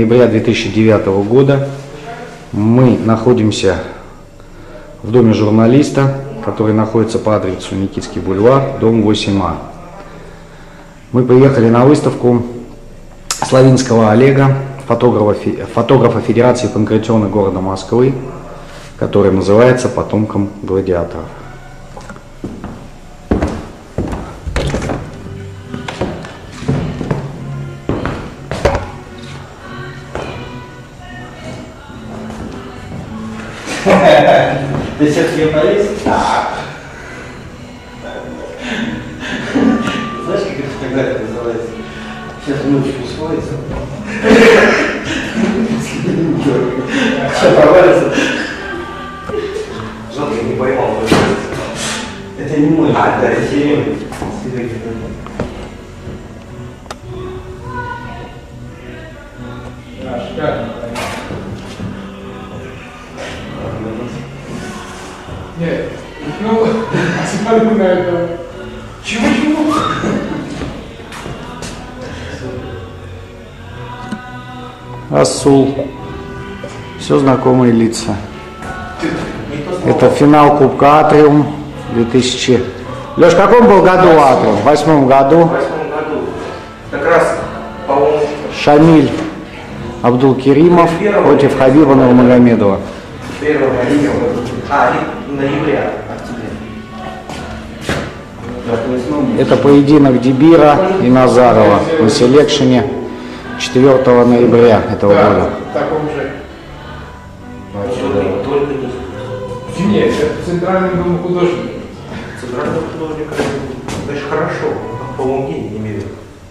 Ноября 2009 года мы находимся в доме журналиста, который находится по адресу Никитский бульвар, дом 8А. Мы приехали на выставку Славинского Олега, фотографа Федерации панкратиона города Москвы, которая называется «Потомком гладиаторов». Ты сейчас ее полез? Знаешь, как это фотография называется? Сейчас ночью усвоится. Сейчас провалится. Жалко, я не поймал. Это не мой. Да, это Серега. Нет, ну, смотрю на это. Чего? Асул. Все знакомые лица. Это финал Кубка Атриум 2000. Леш, в каком был году Атриум? В 8-м году. В 8-м году. Как раз, по-моему, Шамиль Абдулкеримов против Хабиба Нурмагомедова. 1 ноября, октября. Это поединок Дибира и Назарова на селекшене 4 ноября этого года. В таком же. Только не. Нет, это в Центральном доме художника. Центрального художника, конечно, хорошо, по моему мнению, не меряю.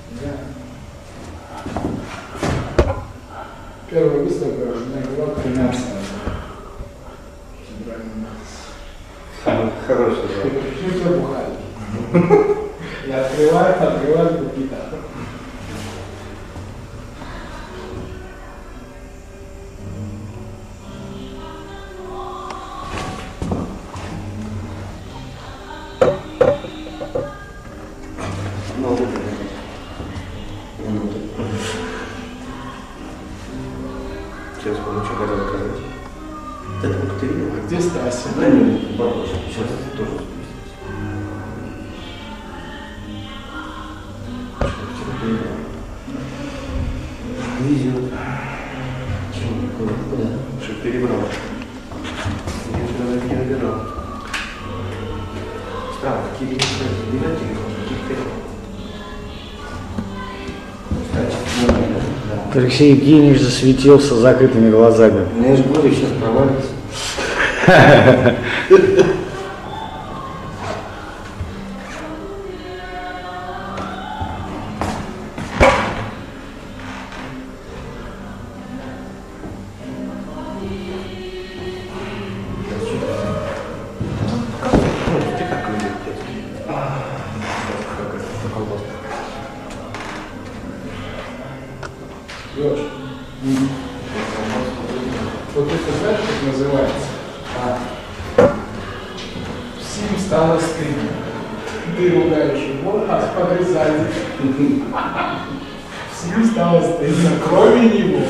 Первая выставка была 13. Хороший, да. Почему тебя бухали? Я открываю какие-то. Сейчас помню, что хотел сказать. Это вот ты видел? А где Стася? Да нет, сейчас тоже. Везет. Куда? Что перебрал. Я вчера не набирал. Странно, какие телефоны, каких Алексей Евгеньевич засветился с закрытыми глазами. Я же говорю, сейчас провалится. Леш, вот это знаешь, как называется? Всем стало стыдно. Ты ругаешь его, а подрезали. Всем стало стыдно, кроме него.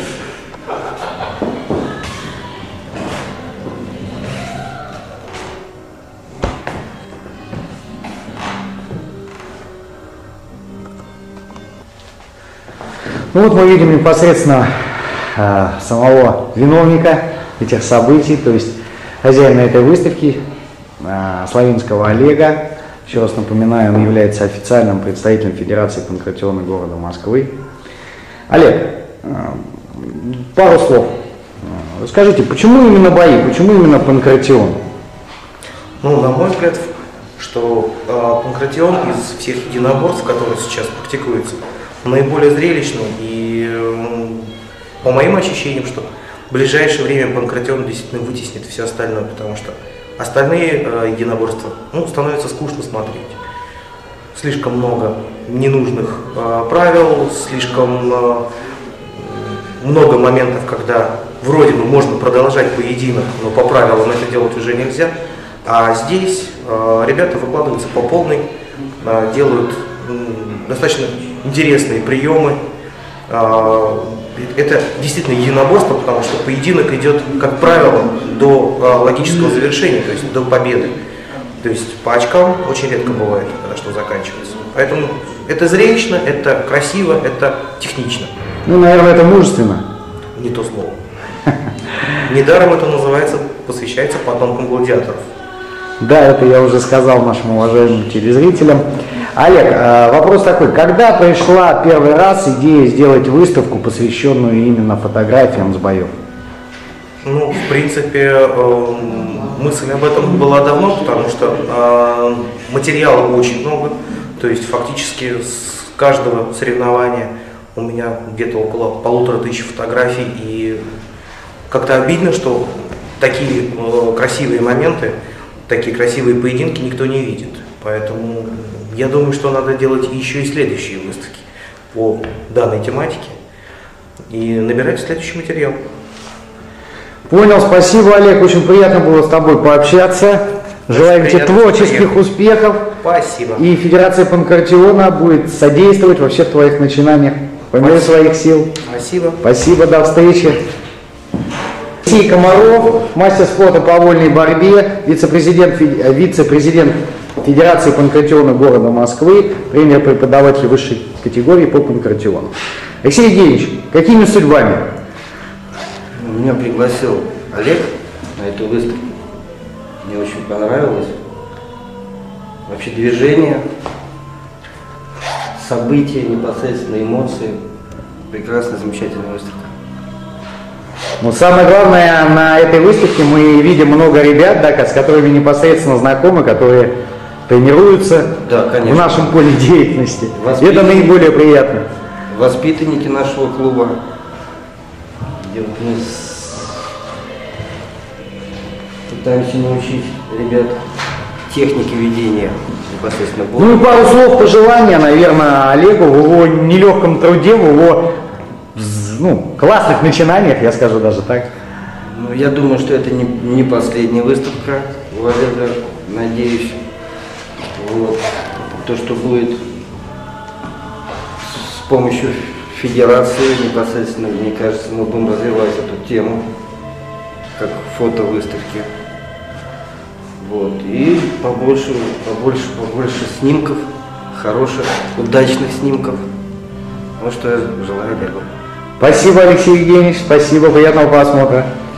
Ну вот мы видим непосредственно самого виновника этих событий, то есть хозяина этой выставки, Славинского Олега. Еще раз напоминаю, он является официальным представителем Федерации панкратиона города Москвы. Олег, пару слов. Скажите, почему именно бои, почему именно панкратион? Ну, на мой взгляд, что панкратион из всех единоборств, которые сейчас практикуются, наиболее зрелищный, и по моим ощущениям, что в ближайшее время панкратион действительно вытеснит все остальное, потому что остальные единоборства становится скучно смотреть. Слишком много ненужных правил, слишком много моментов, когда вроде бы можно продолжать поединок, но по правилам это делать уже нельзя. А здесь ребята выкладываются по полной, делают достаточно интересные приемы, Это действительно единоборство, потому что поединок идет, как правило, до логического завершения, то есть до победы. То есть по очкам очень редко бывает, когда что заканчивается. Поэтому это зрелищно, это красиво, это технично. Ну, наверное, это мужественно. Не то слово. Недаром это называется, посвящается потомкам гладиаторов. Да, это я уже сказал нашим уважаемым телезрителям. Олег, вопрос такой, когда пришла первый раз идея сделать выставку, посвященную именно фотографиям с боев? Ну, в принципе, мысль об этом была давно, потому что материала очень много, то есть фактически с каждого соревнования у меня где-то около 1500 фотографий, и как-то обидно, что такие красивые моменты, такие красивые поединки никто не видит, поэтому я думаю, что надо делать еще и следующие выставки по данной тематике и набирать следующий материал. Понял, спасибо, Олег, очень приятно было с тобой пообщаться. Желаем тебе творческих успехов. Спасибо. И Федерация Панкратиона будет содействовать во всех твоих начинаниях по мере своих сил. Спасибо. Спасибо, до встречи. Алексей Комаров, мастер спорта по вольной борьбе, вице-президент Федерации Панкратиона города Москвы, тренер-преподаватель высшей категории по панкратиону. Алексей Евгеньевич, какими судьбами? Меня пригласил Олег на эту выставку. Мне очень понравилось. Вообще движение, события, непосредственно эмоции. Прекрасная, замечательная выставка. Но самое главное, на этой выставке мы видим много ребят, да, с которыми непосредственно знакомы, которые тренируются в нашем поле деятельности. Это наиболее приятно. Воспитанники нашего клуба, где мы пытаемся научить ребят технике ведения непосредственно боя. Ну и пару слов пожелания, наверное, Олегу в его нелегком труде, в его классных начинаниях, я скажу даже так. Ну, я думаю, что это не последняя выставка у Олега, надеюсь. Вот. То, что будет с помощью федерации непосредственно, мне кажется, мы будем развивать эту тему, как фотовыставки. Вот. И побольше снимков, хороших, удачных снимков. Вот что я желаю Олегу. Спасибо, Алексей Евгеньевич, спасибо, приятного просмотра.